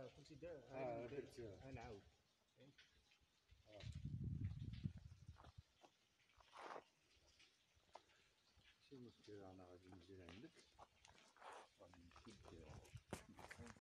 قلتي دار درت نعاود. ماشي مشكل، انا غادي نجي لعندك.